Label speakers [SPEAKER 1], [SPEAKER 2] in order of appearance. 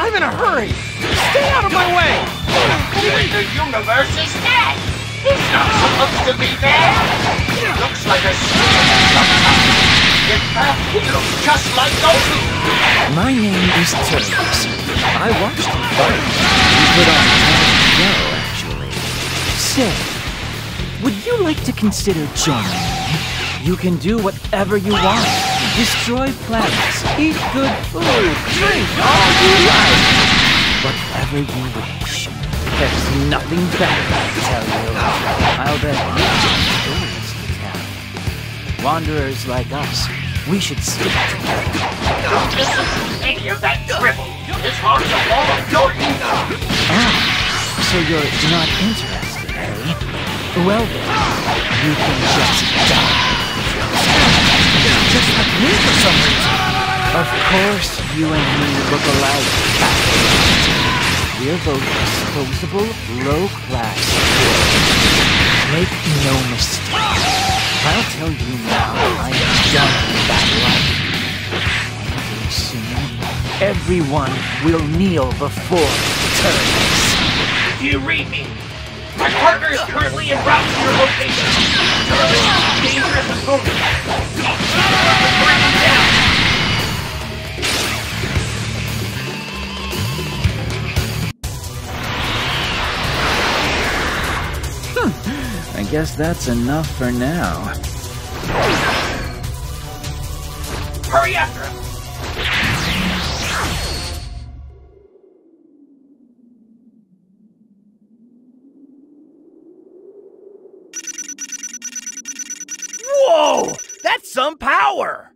[SPEAKER 1] I'm in a hurry! Stay out of my way!
[SPEAKER 2] Who in the universe is that? He's not supposed to be there! He looks like a student sometimes. In fact, he looks just like Goku!
[SPEAKER 3] My name is Turles. I watched you fight. You put on a show, actually. Say, would you like to consider joining me? You can do whatever you want. Destroy planets, eat good food, drink all you like. Whatever you wish. There's nothing better, I tell you. I'll bet you have stories to tell. Wanderers like us, we should stick together.
[SPEAKER 2] Don't listen to any of that dribble. His heart's a ball of your ego.
[SPEAKER 3] Ah, so you're not interested, eh? Well then, you can just die. Just like me for some reason. Of course, you and me look alike, Captain. We're both disposable, low-class. Make no mistake. I'll tell you now, I'm done with that life. One day soon, everyone will kneel before Turles.
[SPEAKER 2] Do you read me? My partner is currently en route to your location. Turles, dangerous opponent. Bring him down.
[SPEAKER 3] I guess that's enough for now.
[SPEAKER 2] Hurry after him.
[SPEAKER 1] Whoa! That's some power!